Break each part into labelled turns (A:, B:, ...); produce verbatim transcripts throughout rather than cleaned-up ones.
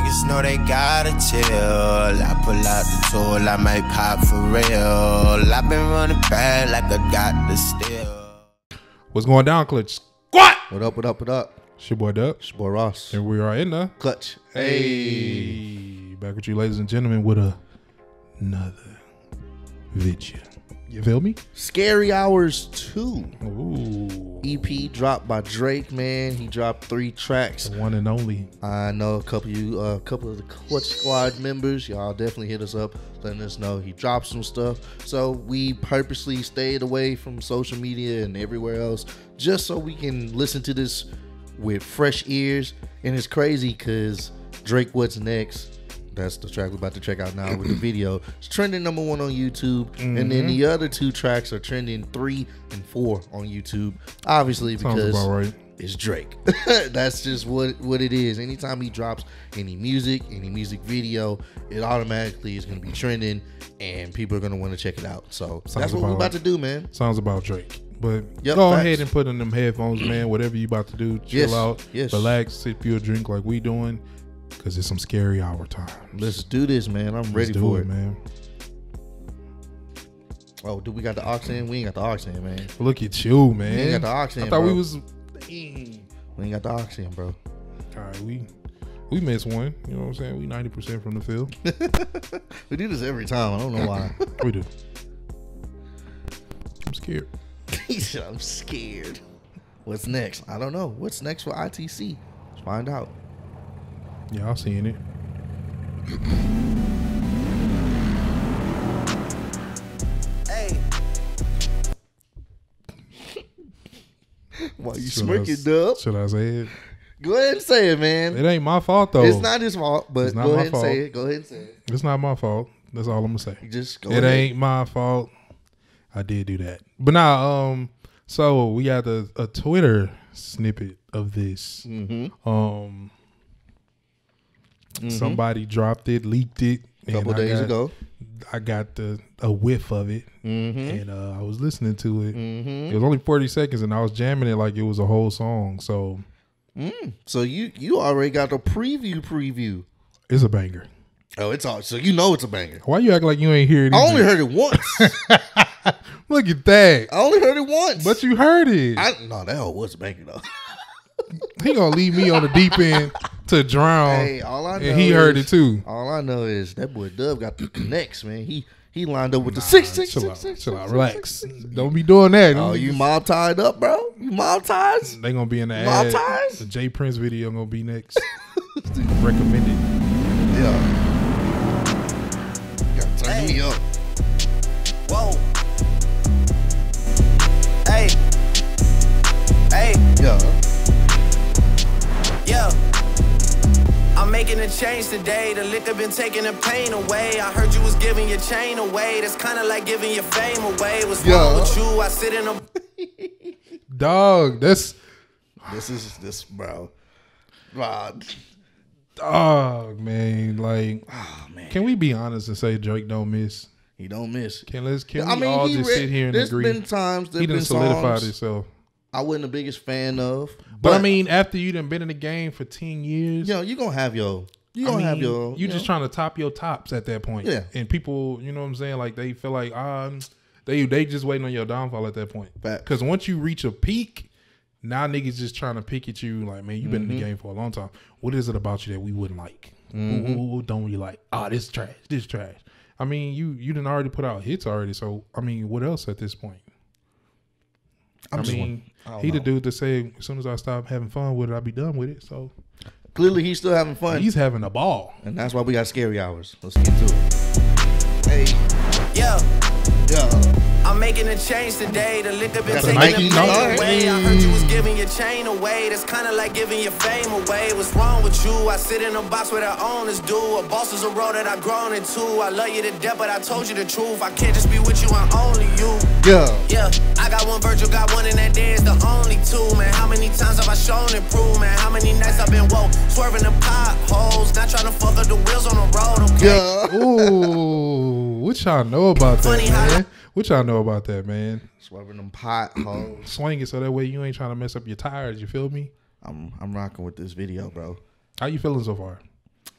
A: niggas know they gotta chill. I pull out the tool, I might pop for real. I been running bad like I got the steal.
B: What's going down, Clutch? Squat!
C: What up, what up, what up?
B: It's your boy Dub.
C: It's your boy Ross.
B: And we are in the
C: Clutch.
B: Hey. Back with you, ladies and gentlemen, with a, another video. You feel me?
C: Scary Hours two.
B: Ooh.
C: E P dropped by Drake, man. He dropped three tracks.
B: The one and only.
C: I know a couple of you, a uh, couple of the Clutch Squad members. Y'all definitely hit us up, letting us know he dropped some stuff. So we purposely stayed away from social media and everywhere else, just so we can listen to this with fresh ears. And it's crazy because Drake What's Next, that's the track we're about to check out now with the video, it's trending number one on YouTube. Mm-hmm. And then the other two tracks are trending three and four on YouTube, obviously because
B: right.
C: it's Drake. That's just what what it is. Anytime he drops any music, any music video, it automatically is going to be trending and people are going to want to check it out. So Sounds that's what we're about right. to do, man.
B: Sounds about Drake. But
C: yep,
B: go
C: facts.
B: ahead and put in them headphones, man. Whatever you about to do, chill
C: yes,
B: out,
C: yes.
B: relax, sip you a drink like we doing, because it's some scary hour time.
C: Let's do this, man. I'm
B: Let's
C: ready
B: do
C: for
B: it,
C: it,
B: man.
C: Oh, do we got the aux in? We ain't got the aux in, man.
B: Look at you, man.
C: We ain't got the aux in,
B: I thought
C: bro.
B: we was.
C: We ain't got the aux in, bro.
B: All right, we we missed one. You know what I'm saying? We ninety percent from the field.
C: We do this every time. I don't know why.
B: We do. I'm scared.
C: He said, I'm scared. What's next? I don't know. What's next for I T C? Let's find out.
B: Yeah, I'm seeing it.
C: Hey. Why you
B: Should
C: smirking,
B: I,
C: Dub?
B: Should I say it?
C: Go ahead and say it, man.
B: It ain't my fault, though.
C: It's not his fault, but
B: not
C: go
B: my
C: ahead and
B: fault.
C: say it. Go ahead and say it.
B: It's not my fault. That's all I'm gonna say.
C: You just go
B: It
C: ahead.
B: ain't my fault. I did do that. But now, um, so we got a, a Twitter snippet of this.
C: Mm-hmm.
B: Um,
C: mm-hmm.
B: Somebody dropped it, leaked it
C: a couple days
B: got,
C: ago.
B: I got the a whiff of it,
C: mm-hmm.
B: and uh, I was listening to it.
C: Mm-hmm.
B: It was only forty seconds, and I was jamming it like it was a whole song. So,
C: mm. so you you already got the preview preview.
B: It's a banger.
C: Oh, it's all so you know it's a banger.
B: Why you act like you ain't hear it?
C: I only heard it once.
B: Look at that.
C: I only heard it once.
B: But you heard it.
C: I, no, that hell was a banger though.
B: He gonna leave me on the deep end to drown.
C: Hey, all I know
B: and he
C: is,
B: heard it too.
C: All I know is that boy Dub got the connects, man. He he lined up with
B: Nah,
C: the six six
B: chill
C: six
B: out,
C: six.
B: chill
C: six,
B: out,
C: six,
B: relax.
C: six, six, six.
B: Don't be doing that.
C: Oh, you mob tied up, bro? You mob ties?
B: They gonna be in the
C: Mob
B: ad.
C: ties?
B: The J Prince video gonna be next. Recommended.
C: Yeah. You gotta turn
A: Hey.
C: me up.
A: Whoa. Hey. Hey.
C: Yeah.
A: Yeah. I'm making a change today. The liquor been taking the pain away. I heard you was giving your chain away. That's kind of like giving your fame away. What's
C: Yeah.
A: wrong with you? I sit in a...
B: Dog, that's
C: This is this, bro. Rod.
B: dog, man. Like,
C: Oh man.
B: can we be honest and say Drake don't miss?
C: He don't miss.
B: Can let's can we
C: I mean,
B: all
C: he
B: just
C: re-
B: sit here and
C: there's
B: agree?
C: been times, there's
B: he
C: been
B: done solidified
C: songs
B: himself.
C: I wasn't the biggest fan of.
B: But,
C: But,
B: I mean, after you done been in the game for ten years,
C: you know, you're gonna have your you
B: I
C: gonna
B: mean,
C: have your
B: you just
C: know.
B: trying to top your tops at that point.
C: Yeah.
B: And people, you know what I'm saying? Like they feel like um they they just waiting on your downfall at that point.
C: Facts.
B: Because once you reach a peak, now niggas just trying to pick at you like, man, you've been
C: Mm-hmm.
B: in the game for a long time. What is it about you that we wouldn't like?
C: Mm-hmm.
B: Who, who, who don't we like? Oh, this trash. This trash. I mean, you you done already put out hits already. So I mean, what else at this point?
C: I'm
B: I
C: just
B: mean,
C: one- I don't
B: he the
C: know.
B: dude to say as soon as I stop having fun with it, I'll be done with it. So
C: Clearly, he's still having fun,
B: he's having a ball.
C: and that's why we got Scary Hours. Let's get to it. Hey,
A: Yeah.
C: yeah.
A: I'm making a change today. The liquor been
C: Got the
A: taking the
C: Nike
A: pain
C: no?
A: away. I heard you was giving your chain away. That's kind of like giving your fame away. What's wrong with you? I sit in a box where the owners do. A boss is a role that I've grown into. I love you to death, but I told you the truth. I can't just be with you, I'm only you.
C: Yeah.
A: Yeah, I got one Virgil, got one, and that day is the only two, man. How many times have I shown and proved, man? How many nights I've been woke, swerving the potholes, not trying to fuck up the wheels on the road, okay?
C: Yeah.
B: Ooh, what y'all know about that,
A: Funny how-
B: man? What y'all know about that, man?
C: Swerving them potholes.
B: Swing it so that way you ain't trying to mess up your tires. You feel me?
C: I'm I'm rocking with this video, bro.
B: How you feeling so far?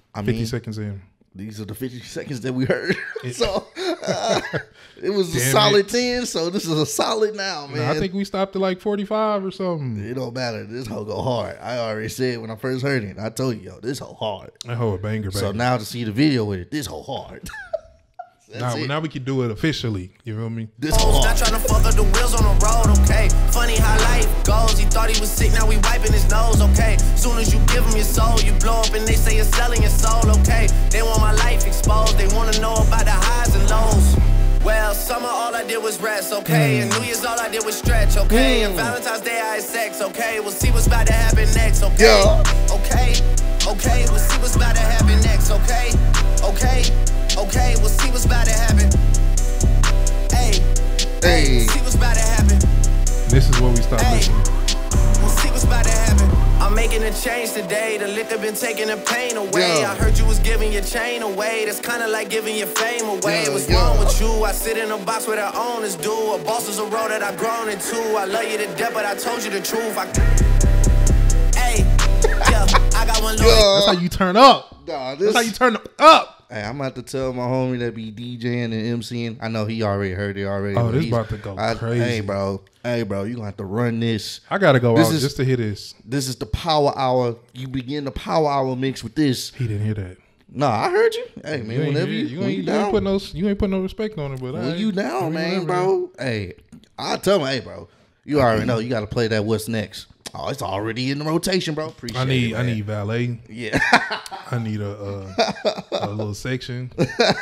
C: I
B: fifty
C: mean,
B: seconds in.
C: These are the fifty seconds that we heard. so uh, it was a
B: Damn
C: solid
B: it.
C: ten. So this is a solid now, man.
B: No, I think we stopped at like forty-five or something.
C: It don't matter. This hoe go hard. I already said when I first heard it. I told you, yo, this hoe hard.
B: That whole banger, banger.
C: So now to see the video with it, this hoe hard.
B: Now, now we can do it officially. You feel me?
C: This hoe
A: Not
C: hard.
A: trying to fuck up the wheels on the road, okay? Funny how life goes. He thought he was sick, now we wiping his nose, okay? Soon as you give him your soul, you blow up and they say you're selling your soul, okay? They want my life exposed. They want to know about the highs and lows. Well, summer all I did was rest, okay? And New Year's all I did was stretch, okay? And Valentine's Day I had sex, okay? We'll see what's about to happen next, okay?
C: Yeah.
A: Okay, okay, we'll see what's about to happen next, okay? Okay, okay, we'll see what's about to happen. Hey,
C: Hey.
A: see what's about to happen.
B: This is where we stop
A: Hey.
B: listening.
A: We'll see what's about to happen. I'm making a change today. The liquor been taking the pain away.
C: Yeah.
A: I heard you was giving your chain away. That's kind of like giving your fame away.
C: Yeah,
A: What's
C: yeah.
A: wrong with you? I sit in a box where the owners do. A boss is a road that I've grown into. I love you to death, but I told you the truth. I... Hey, yeah, I got one loyal.
B: That's how you turn up.
C: Nah, this,
B: That's how you turn up.
C: Hey, I'm about to tell my homie that be DJing and MCing. I know he already heard it already.
B: Oh,
C: but
B: this
C: he's-
B: about to go
C: I-
B: crazy.
C: Hey, bro. Hey, bro. You gonna have to run this.
B: I gotta go
C: This
B: out
C: is-
B: just to hear this.
C: This is the power hour. You begin the power hour mix with this.
B: He didn't hear that.
C: Nah, I heard you. Hey, man.
B: You ain't,
C: whenever
B: hear
C: you,
B: it. you
C: when
B: ain't,
C: you
B: you ain't
C: down,
B: put no you ain't put no respect on it, but
C: when
B: alright.
C: you down,
B: I mean,
C: man,
B: whatever.
C: bro. Hey, I tell him, hey, bro. You already know you got to play that. What's next? Oh, it's already in the rotation, bro. Appreciate
B: I need
C: it,
B: I
C: man.
B: need valet.
C: Yeah.
B: I need a uh, a little section.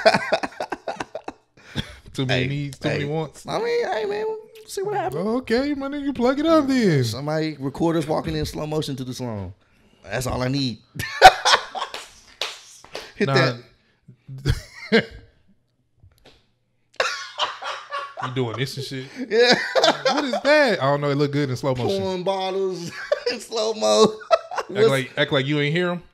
B: Too many
C: Hey,
B: needs, too
C: hey.
B: many wants.
C: I mean, hey, man. See what happens.
B: Okay, my nigga, plug it up then.
C: Somebody record us walking in slow motion to the song. That's all I need. Hit
B: Nah,
C: that.
B: you doing this and shit?
C: Yeah.
B: What is that? I don't know. It look good in slow motion.
C: Pouring bottles in slow mo.
B: Act like act like you ain't hear him.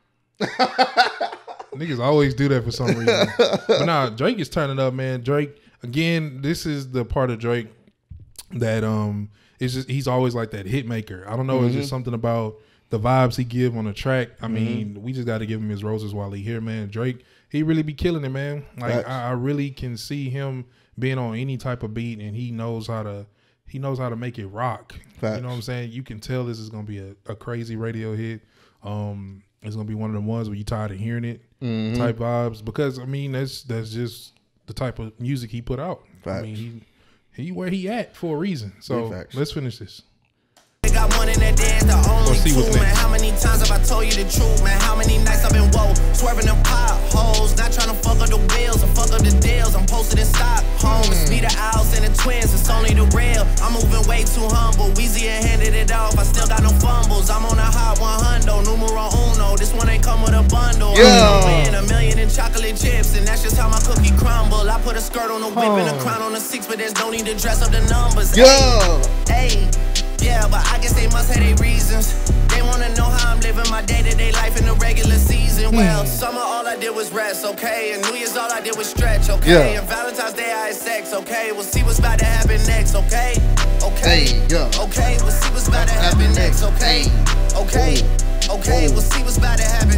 B: Niggas always do that for some reason. But nah, Drake is turning up, man. Drake again. This is the part of Drake that um is just he's always like that hit maker. I don't know.
C: Mm-hmm.
B: It's just something about the vibes he give on the track. I mean, we just got to give him his roses while he here, man. Drake, he really be killing it, man. Like
C: Facts.
B: I, I really can see him being on any type of beat, and he knows how to. He knows how to make it rock.
C: Facts.
B: You know what I'm saying? You can tell this is gonna be a, a crazy radio hit. Um, it's gonna be one of the ones where you tired of hearing it
C: Mm-hmm.
B: type vibes. Because I mean, that's that's just the type of music he put out. I
C: Facts.
B: mean, he he where he at for a reason. So
C: Big facts.
B: let's finish this.
A: Got one in that dance, the only
B: see
A: two,
B: what's
A: man.
B: next.
A: How many times have I told you the truth, man? How many nights I've been woke, swerving them potholes, not trying to fuck up the wheels or fuck up the deals. I'm posted in Stockholm, it's me, the Owls, and the twins. It's only the real. I'm moving way too humble. Weezy and handed it off. I still got no fumbles. I'm on a hot one hundred, numero uno. This one ain't come with a bundle.
C: Yeah.
A: I'm gonna win a million in chocolate chips, and that's just how my cookie crumble. I put a skirt on the whip and a crown on the six, but there's no need to dress up the numbers.
C: Yeah.
A: Hey, yeah, but I guess they must have their reasons. They wanna know how I'm living my day-to-day life in the regular season. Well, summer all I did was rest, okay? And New Year's all I did was stretch, okay?
C: Yeah.
A: And Valentine's Day I had sex, okay? We'll see what's about to happen next, okay? Okay,
C: Hey, yeah.
A: okay, we'll see what's about to happen next, okay? Okay, okay, we'll see what's about to happen.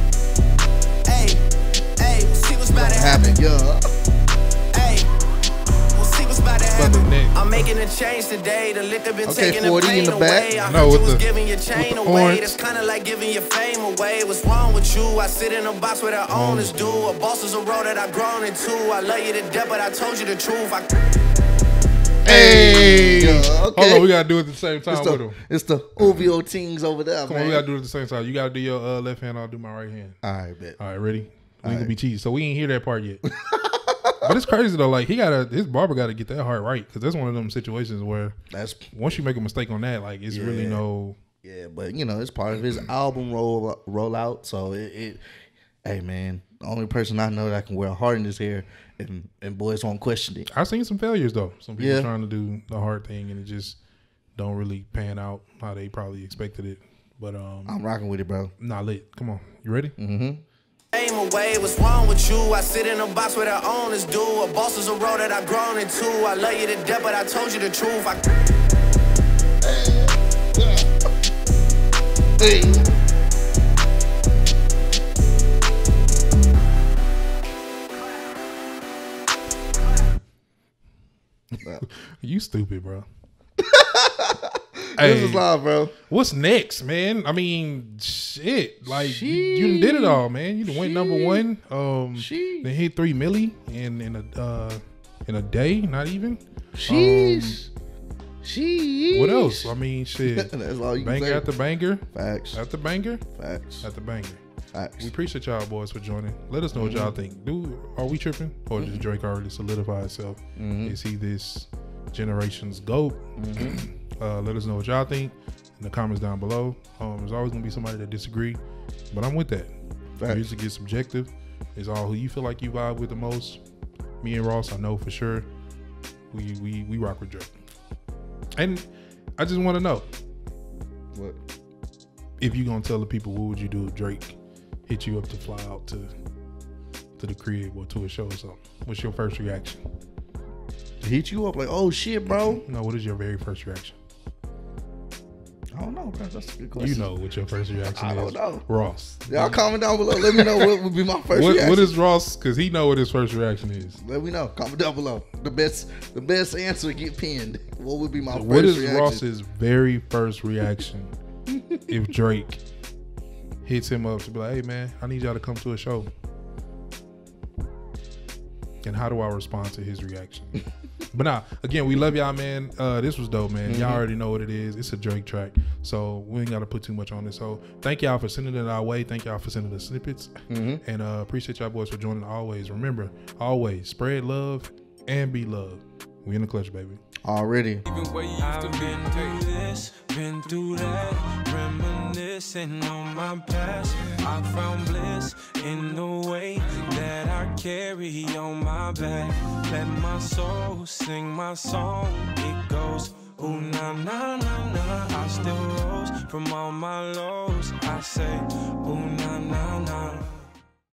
A: Hey, hey, we'll see what's about to happen.
C: Happen. Yeah.
A: Hey, we'll see what's about to
B: Brother
A: happen.
B: Nick.
A: I'm making a change today. The liquor been
C: Okay,
A: taking the
C: forty in
A: pain
C: the back.
A: away. I
B: No,
A: heard
B: with
A: you was
B: the-
A: giving your chain
B: with the
A: away.
B: orange.
A: That's kind of like giving your fame away. What's wrong with you? I sit in a box where the owners do. A boss is a road that I've grown into. I love you to death, but I told you the truth. I
B: Hey,
C: Yeah,
B: hold
C: okay.
B: on, we gotta do it at the same time
C: It's
B: with
C: the,
B: him.
C: it's the O V O teams over there,
B: Come
C: man.
B: on, we gotta do it at the same time. You gotta do your uh, left hand. I'll do my right hand.
C: All right, bet.
B: All right, ready? We ain't gonna
C: right.
B: be cheating, so we ain't hear that part yet. But it's crazy though. Like he gotta, his barber gotta get that heart right because that's one of them situations where
C: That's
B: once you make a mistake on that, like it's really
C: Yeah.
B: no.
C: yeah, but you know, it's part of his album roll rollout. So it, it, hey man, the only person I know that can wear a heart in his hair, and and boys won't question it.
B: I've seen some failures though. Some people
C: Yeah.
B: trying to do the hard thing and it just don't really pan out how they probably expected it. But um,
C: I'm rocking with it, bro.
B: not lit. Come on, you ready?
C: Mm-hmm.
A: fame away. What's wrong with you? I sit in a box where the owners do. A boss is a road that I've grown into. I love you to death, but I told you the truth. I
C: Hey.
B: You stupid, bro.
C: This is live, bro.
B: What's next, man? I mean, shit. Like
C: She,
B: you, you done did it all, man. You done went number one. Um,
C: she,
B: they hit three milli in in a uh, in a day, not even.
C: Sheesh. Um, Sheesh.
B: What else? I mean, shit.
C: That's all you
B: banger
C: can say.
B: after banger.
C: Facts.
B: After banger.
C: Facts.
B: After banger.
C: Facts.
B: We appreciate y'all boys for joining. Let us know what
C: mm-hmm.
B: y'all think. Do are we tripping, or mm-hmm. does Drake already solidify itself?
C: Mm-hmm.
B: Is he this generation's GOAT?
C: Mm-hmm.
B: Uh, let us know what y'all think in the comments down below. Um, there's always gonna be somebody that disagree, but I'm with that.
C: Facts.
B: Music is subjective. It's all who you feel like you vibe with the most. Me and Ross, I know for sure. We we we rock with Drake. And I just want to know,
C: what
B: if you gonna tell the people, what would you do if Drake hit you up to fly out to to the crib or to a show or something? What's your first reaction?
C: Hit you up like, oh shit, bro?
B: No, what is your very first reaction?
C: I don't know, bro. That's a good question.
B: You know what your first reaction
C: I
B: is.
C: don't know.
B: Ross.
C: Y'all comment down below. Let me know what would be my first
B: what,
C: reaction.
B: What is Ross? Because he know what his first reaction is.
C: Let me know. Comment down below. The best, the best answer get pinned. What would be my
B: So
C: first
B: what is
C: reaction?
B: Ross's very first reaction if Drake hits him up to be like, hey man, I need y'all to come to a show? And how do I respond to his reaction? But nah, again, we love y'all, man. Uh, this was dope, man. Mm-hmm. Y'all already know what it is. It's a Drake track, so we ain't got to put too much on this. So thank y'all for sending it our way. Thank y'all for sending the snippets,
C: mm-hmm.
B: and uh, appreciate y'all boys for joining. Always remember, always spread love and be loved. We in the clutch, baby.
C: Already.
D: I've been through this, been through that, reminiscing on my past. I found bliss in the way that I carry on my back. Let my soul sing my song. It goes, ooh, na, na, na, na. I still rose from all my lows. I say, ooh, na, na, na.